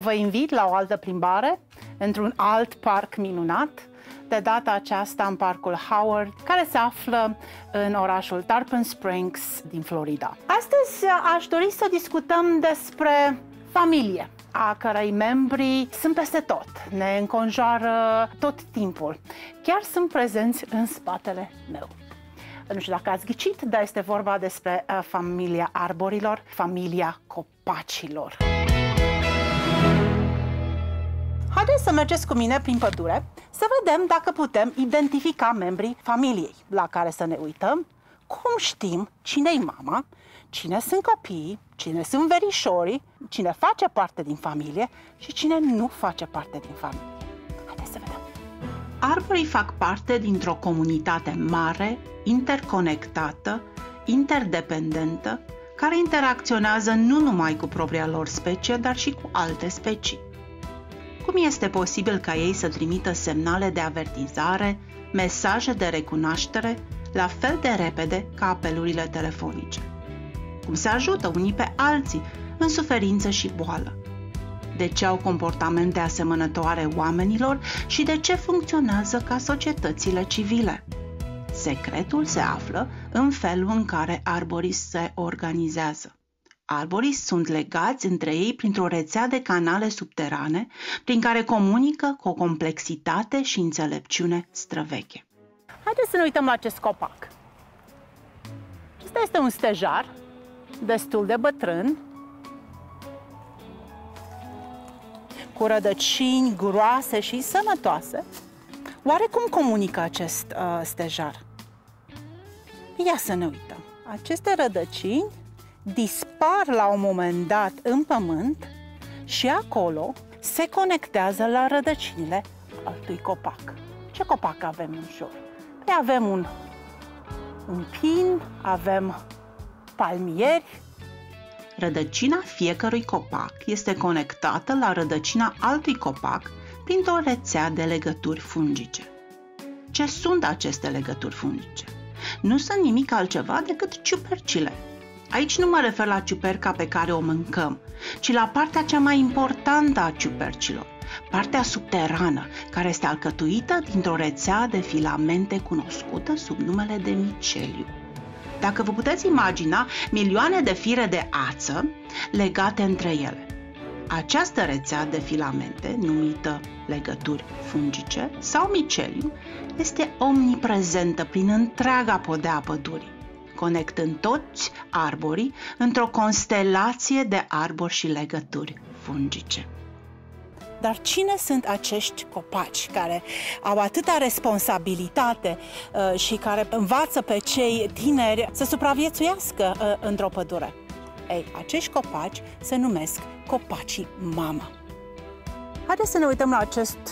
Vă invit la o altă plimbare într-un alt parc minunat, de data aceasta în parcul Howard, care se află în orașul Tarpon Springs din Florida. Astăzi aș dori să discutăm despre familie, a cărei membri sunt peste tot, ne înconjoară tot timpul, chiar sunt prezenți în spatele meu. Nu știu dacă ați ghicit, dar este vorba despre familia arborilor, familia copacilor. Haideți să mergeți cu mine prin pădure, să vedem dacă putem identifica membrii familiei la care să ne uităm, cum știm cine-i mama, cine sunt copiii, cine sunt verișorii, cine face parte din familie și cine nu face parte din familie. Haideți să vedem. Arborii fac parte dintr-o comunitate mare, interconectată, interdependentă, care interacționează nu numai cu propria lor specie, dar și cu alte specii. Cum este posibil ca ei să trimită semnale de avertizare, mesaje de recunoaștere, la fel de repede ca apelurile telefonice? Cum se ajută unii pe alții în suferință și boală? De ce au comportamente asemănătoare oamenilor și de ce funcționează ca societățile civile? Secretul se află în felul în care arborii se organizează. Arborii sunt legați între ei printr-o rețea de canale subterane prin care comunică cu o complexitate și înțelepciune străveche. Haideți să ne uităm la acest copac. Acesta este un stejar destul de bătrân, cu rădăcini groase și sănătoase. Oare cum comunică acest stejar? Ia să ne uităm. Aceste rădăcini dispar la un moment dat în pământ și acolo se conectează la rădăcinile altui copac. Ce copac avem în jur? Păi avem un pin, avem palmieri. Rădăcina fiecărui copac este conectată la rădăcina altui copac printr-o rețea de legături fungice. Ce sunt aceste legături fungice? Nu sunt nimic altceva decât ciupercile. Aici nu mă refer la ciuperca pe care o mâncăm, ci la partea cea mai importantă a ciupercilor, partea subterană, care este alcătuită dintr-o rețea de filamente cunoscută sub numele de miceliu. Dacă vă puteți imagina milioane de fire de ață legate între ele. Această rețea de filamente, numită legături fungice sau miceliu, este omniprezentă prin întreaga podea a pădurii, conectând toți arborii într-o constelație de arbori și legături fungice. Dar cine sunt acești copaci care au atâta responsabilitate și care învață pe cei tineri să supraviețuiască într-o pădure? Ei, acești copaci se numesc copacii mamă. Haideți să ne uităm la acest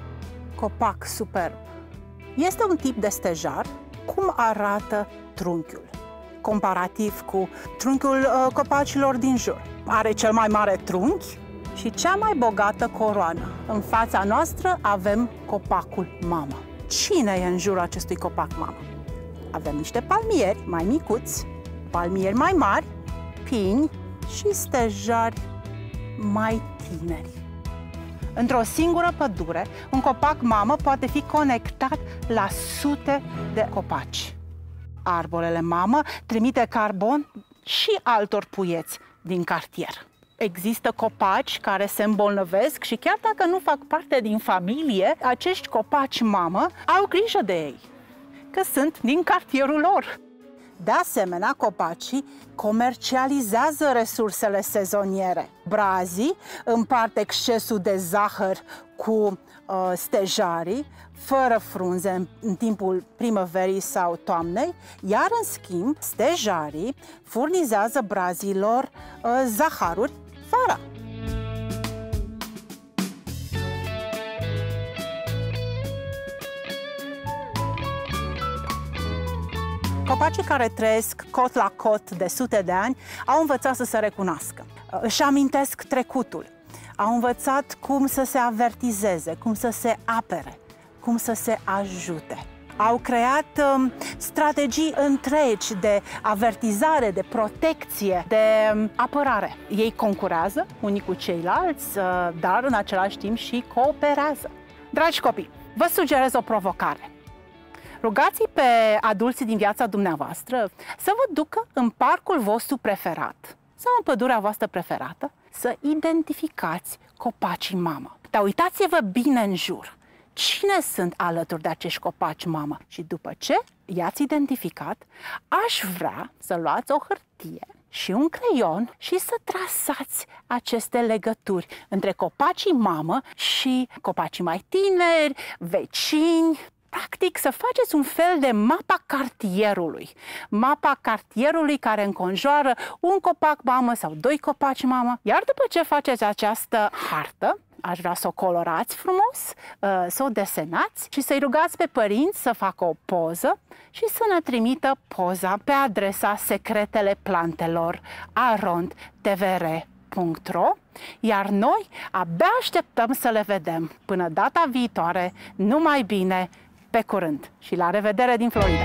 copac superb. Este un tip de stejar. Cum arată trunchiul comparativ cu trunchiul copacilor din jur? Are cel mai mare trunchi și cea mai bogată coroană. În fața noastră avem copacul mamă. Cine e în jurul acestui copac mamă? Avem niște palmieri mai micuți, palmieri mai mari, pini și stejari mai tineri. Într-o singură pădure, un copac mamă poate fi conectat la sute de copaci. Arborele mamă trimite carbon și altor puieți din cartier. Există copaci care se îmbolnăvesc și chiar dacă nu fac parte din familie, acești copaci mamă au grijă de ei, că sunt din cartierul lor. De asemenea, copacii comercializează resursele sezoniere. Brazii împart excesul de zahăr cu stejarii, fără frunze în timpul primăverii sau toamnei, iar în schimb, stejarii furnizează brazilor zaharuri vara. Copacii care trăiesc cot la cot de sute de ani au învățat să se recunoască, își amintesc trecutul, au învățat cum să se avertizeze, cum să se apere, cum să se ajute. Au creat strategii întregi de avertizare, de protecție, de apărare. Ei concurează unii cu ceilalți, dar în același timp și cooperează. Dragi copii, vă sugerez o provocare. Rugați pe adulții din viața dumneavoastră să vă ducă în parcul vostru preferat sau în pădurea voastră preferată să identificați copacii mamă. Dar uitați-vă bine în jur. Cine sunt alături de acești copaci mamă? Și după ce i-ați identificat, aș vrea să luați o hârtie și un creion și să trasați aceste legături între copacii mamă și copacii mai tineri, vecini. Practic, să faceți un fel de mapa cartierului. Mapa cartierului care înconjoară un copac mamă sau doi copaci mamă. Iar după ce faceți această hartă, aș vrea să o colorați frumos, să o desenați și să-i rugați pe părinți să facă o poză și să ne trimită poza pe adresa secretelePlantelor@tvr.ro, iar noi abia așteptăm să le vedem. Până data viitoare, numai bine, pe curând și la revedere din Florida!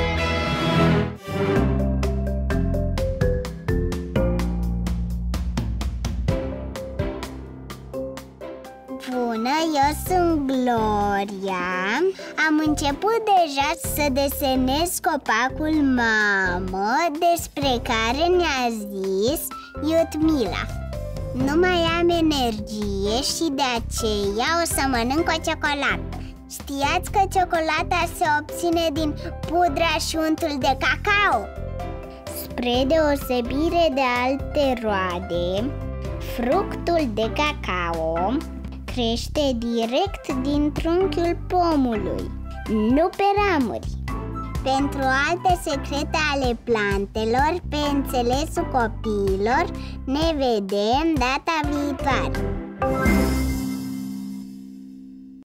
Bună, eu sunt Gloria. Am început deja să desenez copacul mamă despre care ne-a zis Iudmila. Nu mai am energie și de aceea o să mănânc o ciocolată. Știați că ciocolata se obține din pudra și untul de cacao? Spre deosebire de alte roade, fructul de cacao crește direct din trunchiul pomului, nu pe ramuri. Pentru alte secrete ale plantelor, pe înțelesul copiilor, ne vedem data viitoare!